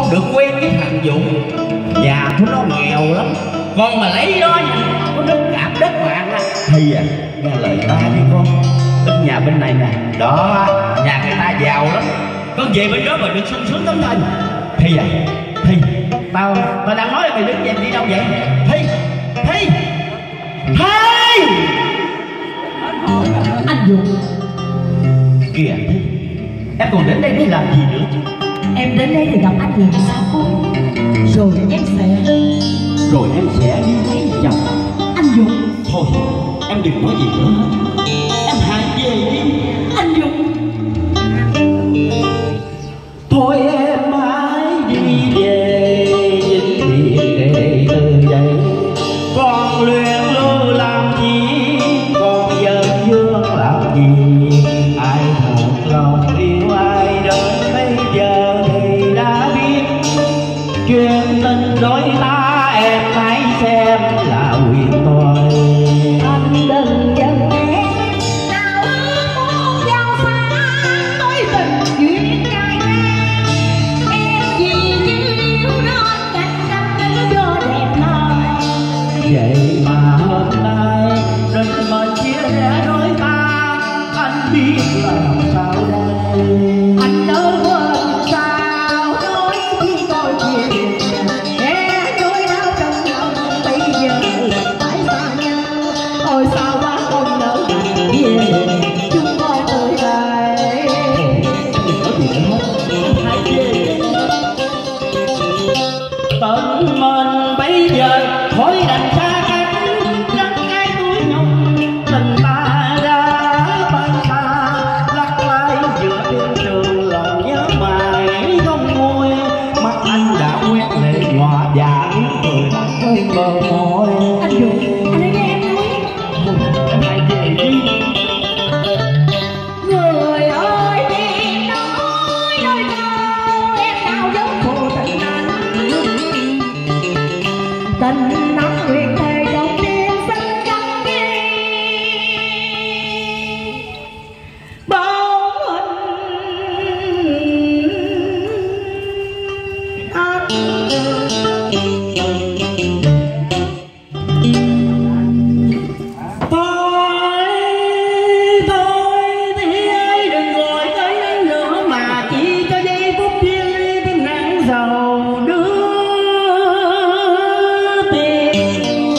được quen với thằng Dũng. Nhà của nó nghèo lắm, con mà lấy đó có đất cạp đất vàng á. Thì nghe lời ta đi con, đến nhà bên này nè. Đó, nhà người ta giàu lắm, con về bên đó mà được sung sướng lắm thôi. Thì tao đang nói là mày đứng dậy đi đâu vậy? Thi Anh Dũng kìa, em còn đến đây để làm gì nữa chứ? em đến đây để gặp anh làm sao cô? Rồi em sẽ đi lấy chồng. Anh Dũng Thôi em đừng nói gì nữa hết, em hãy về đi. Anh Dũng Thôi em hãy đi về, chính để từ đây con luyện lô làm gì, con giờ dương làm gì. Ai thật lòng yêu ai đến bây giờ thì đã biết, chuyện tình đôi ta em hãy xem là huyền thoại. anh đừng giận em, nào muốn giao xa nói tình duyên trai ngang. Em vì như yêu nó cạnh năm cho đẹp lời. Vậy mà hôm nay định mệnh chia rẽ đôi ta, anh biết làm sao đây. Anh đỡ quên sao nói khi tôi chuyện nghe nỗi đau trong lòng bây giờ phải xa nhau. Ôi sao quá không nỡ về chúng con tới đây. Đừng có gì nữa hết, hãy về. Tận mình bây giờ thôi đành xa cách, lắc cái túi nhung tình ta đã bay xa. Lắc lái giữa thiên trường lòng nhớ mãi không nguôi, mắt anh đã quét lệ nhòa và những người đã trên bờ môi. Anh Dũng, anh hãy nghe em nói. Em hãy về đi. Người ơi em nói đôi câu em nào giống phụ tình anh. Tình nắng nguyệt thề trong đêm xanh trắng ghi bóng hình anh. Thôi thì ơi đừng gọi tới anh nữa, mà chỉ cho giây phút thiêng liêng thêm nắng dầu đưa tiền.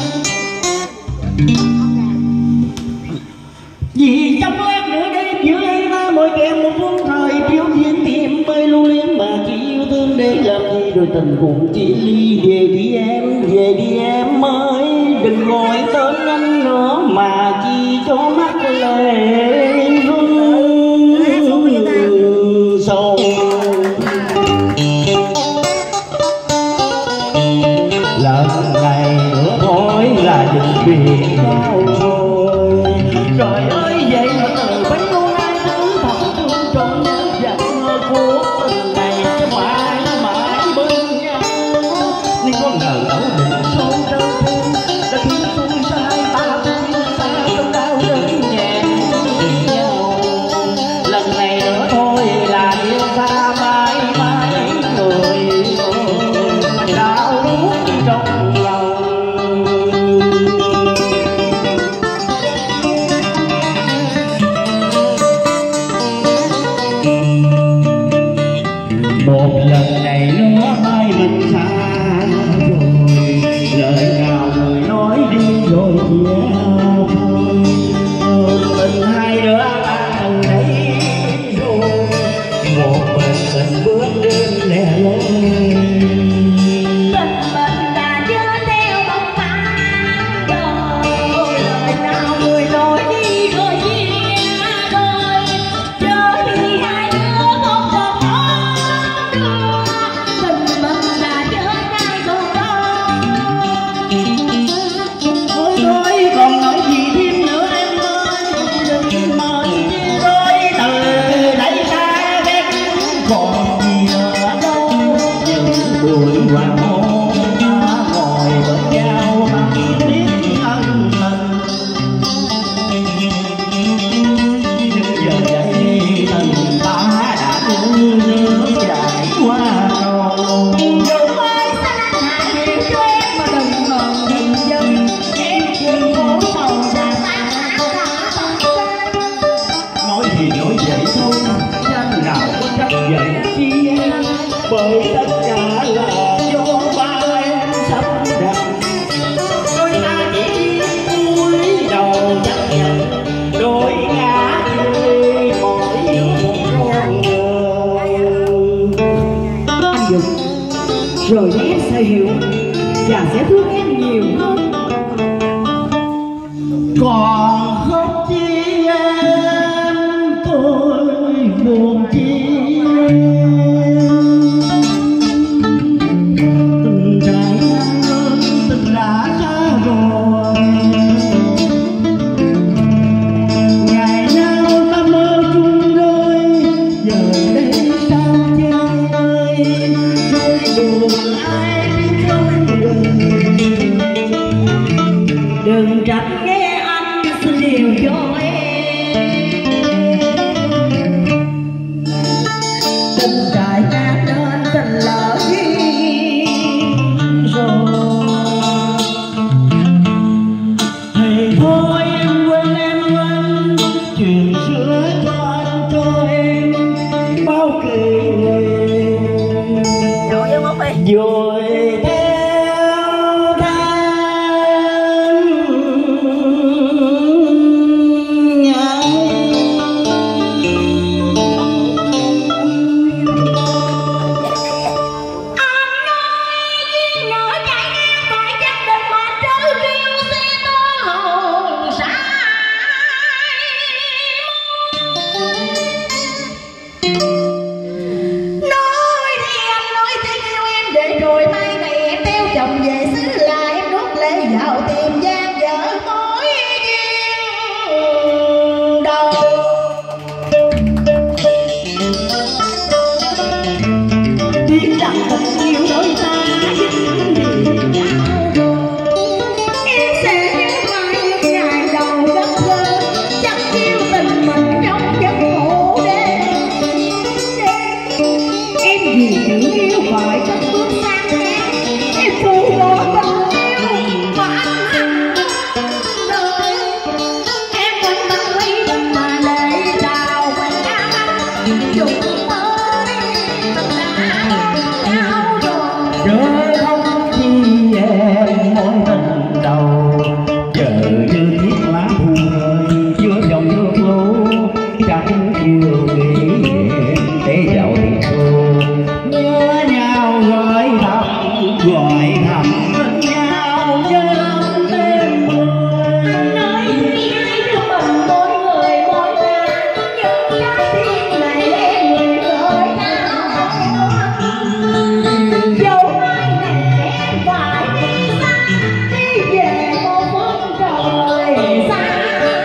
Vì trong lát nữa đây giữa anh ta mỗi kèm một phương thời phiêu diên tìm bơi lưu luyến, mà chỉ yêu thương để làm gì đôi tình cùng chia ly. Về đi em ơi, đừng gọi tên anh nữa, mà chỉ cho mắt lệ rưng sầu. Lần này nữa thôi là đừng biệt nhau rồi. Trời ơi vậy mà từ bấy lâu nay thứ thật thương trọn nhớ giận mơ của tình này sẽ mãi mãi bên nhau. Nhưng có ngờ đâu định sâu đau thương đã khiến tôi sai ta vui xa trong đau đớn nhẹ nhau. Lần này nữa thôi là yêu xa mãi mãi người đau buốt trong lòng. Một lần này nữa mai mình xa rồi, lời nào người nói đi rồi chia thôi. Tình hai đứa ta từng đấy rồi, một mình bước đến lẻ loi. Tình mình đã chứa theo bóng tháng đời, lời nào người nói đi rồi chia đôi. Chớ đi hai đứa không còn có nữa, tình mình đã chứa ngay còn đó. Thôi thôi còn nói gì nào có trách giận chi bởi tất cả là do ba em sắp đặt. Đôi ta chỉ cúi đầu chấp nhận đôi ngã đi mỗi một con người. Anh Dũng, rồi thì em sẽ hiểu và sẽ thương em nhiều hơn. Còn khóc chi em, tôi buồn chi tình trái hơn tình đã xa rồi. Ngày nào ta mơ chung đôi, giờ đây sao chơi ơi, đôi buồn ai biết trong đời. Đừng trách nghe anh xin điều cho em, tình trải nát nên tình lỡ duyên rồi. Thì thôi em quên chuyện xưa cho em bao kỷ niệm Rồi em không đi. rồi theo tháng ngày. Nói chạy ngang phải chắc định mà trớ riêu xe to hồn sai. Nói thì anh nói tiếng yêu em để rồi mai này em theo chồng về xứ là em rút lễ vào tìm gian vợ mối duyên đầu. Biết rằng tình yêu đôi ta dính liền nhau rồi, em sẽ nhớ mãi những ngày đầu gặp gỡ, chắc yêu tình mình trong giấc ngủ đêm. Em vì chữ yêu phải cất bước sang ngang, em phụ bỏ tình yêu mà anh đời. Em quên mất quý tình mà để đào quanh ca dùng mới tình đã nhau rồi. Rơi không chi em mối tình đầu, giờ như chiếc lá thu rơi giữa dòng nước lũ. Chẳng chiều nghĩ để dạo thì thôi nhớ nhau gọi thầm bên nhau như lắm đêm mưa. Nói đi hai đứa mình mỗi người mỗi ngả, nhưng trái tim này em người gửi nhau. Dẫu mai này em phải đi xa, đi về một phương trời xa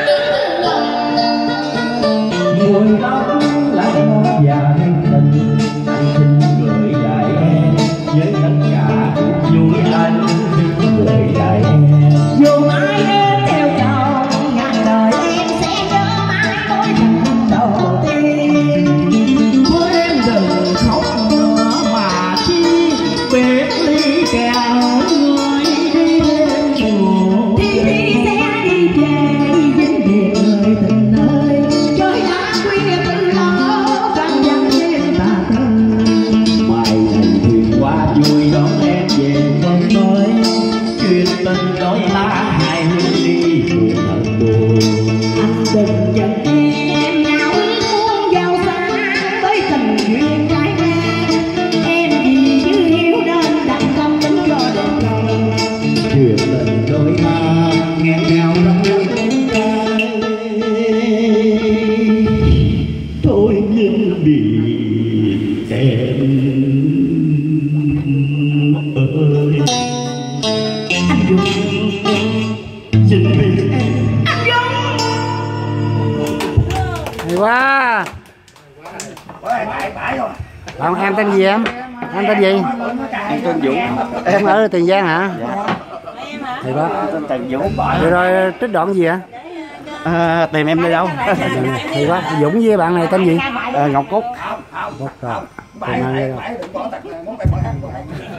vời. Mùi tóc lá ngón dài tình, anh xin gửi lại em với tất cả vui anh xin gửi lại em. Dù mai em theo chồng ngàn đời em sẽ nhớ mãi mối tình đầu tiên. Thôi em đừng khóc nữa mà chi biệt ly kèo người đi đêm buồn. Đi đi sẽ đi về vĩnh biệt người tình ơi, trời đã khuya từ lâu vắng vắng đêm ta thân. Mai này thuyền qua vui đón em về bên mới, chuyện tình đôi ta hai hướng đi buồn thật buồn. Anh đừng giận em nào muốn giàu sang với tình duyên trái ngang. Em vì chữ yêu nên đặng tâm tính cho đời trời. Chuyện tình đôi ta nghẹn ngào trong những cay, thôi nhưng vì em ơi. Anh Dũng, Xin vì em anh Dũng. Hay quá. Còn em tên gì em? Em tên gì? Em tên Dũng. Em ở Tiền Giang hả? Hay quá. Tên Trần Dũng. Rồi trích đoạn gì hả? Tìm em đi đâu? Hay quá. Dũng với bạn này tên gì? Ngọc Cúc. Rồi. Tìm ai đây đâu?